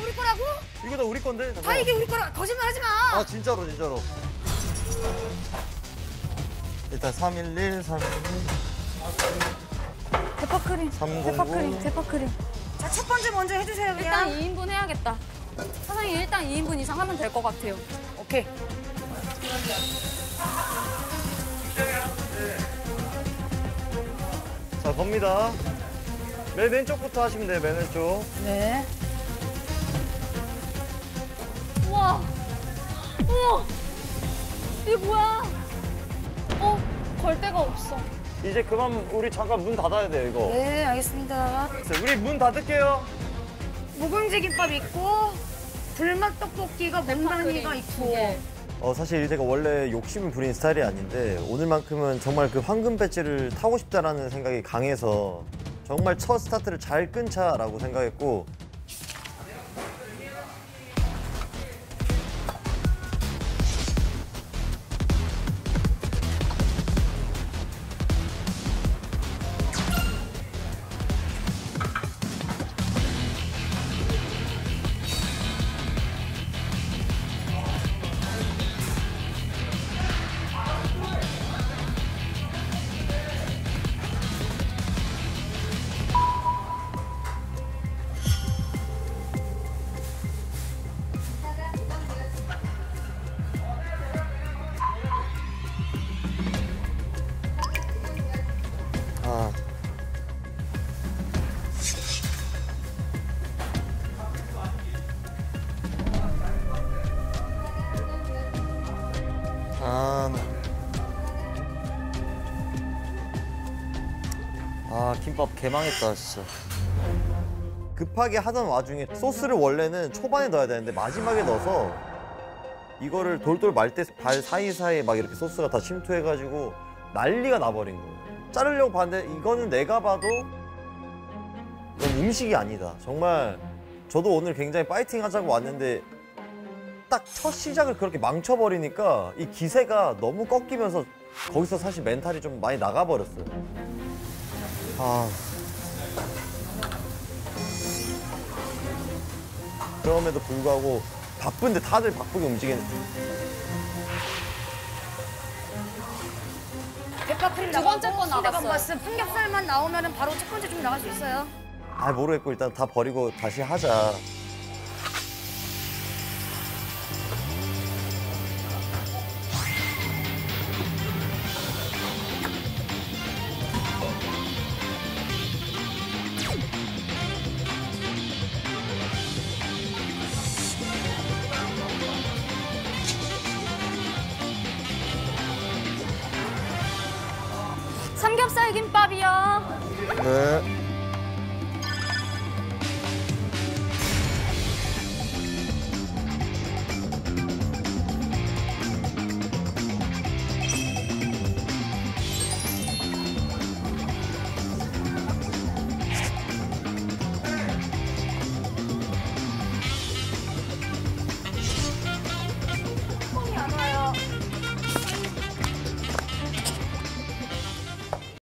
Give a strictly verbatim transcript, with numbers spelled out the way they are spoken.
우리 거라고? 이거 다 우리 건데? 다 잠깐만. 이게 우리 거라. 거짓말 하지 마. 아 진짜로 진짜로. 일단 삼일일, 삼일일, 대파크림. 삼공구. 대파크림. 대파크림. 자, 첫 번째 먼저 해주세요, 그냥. 일단 이 인분 해야겠다. 사장님 일단 이 인분 이상 하면 될 것 같아요. 오케이. 자 겁니다. 맨 왼쪽부터 하시면 돼요. 맨 왼쪽. 네. 우와. 우와. 이게 뭐야? 어, 걸 데가 없어. 이제 그만 우리 잠깐 문 닫아야 돼요 이거. 네, 알겠습니다. 우리 문 닫을게요. 묵은지 김밥 있고 불맛 떡볶이가 몽단이가 있고. 어 사실 제가 원래 욕심을 부린 스타일이 아닌데 오늘만큼은 정말 그 황금 배지를 타고 싶다라는 생각이 강해서 정말 첫 스타트를 잘 끊자라고 생각했고. 아. 아. 아, 김밥 개망했다, 진짜. 급하게 하던 와중에 소스를 원래는 초반에 넣어야 되는데 마지막에 넣어서 이거를 돌돌 말 때 발 사이사이에 막 이렇게 소스가 다 침투해가지고 난리가 나버린 거예요. 자르려고 봤는데 이거는 내가 봐도 이건 음식이 아니다. 정말 저도 오늘 굉장히 파이팅 하자고 왔는데 딱 첫 시작을 그렇게 망쳐버리니까 이 기세가 너무 꺾이면서 거기서 사실 멘탈이 좀 많이 나가버렸어요. 아. 그럼에도 불구하고 바쁜데 다들 바쁘게 움직이는. 대파크림 두 번째 거 나가고 나갔어요. 순대건봤음 삼겹살만 나오면 바로 첫 번째 좀 나갈 수 있어요. 아 모르겠고 일단 다 버리고 다시 하자. 삼겹살 김밥이요. 네.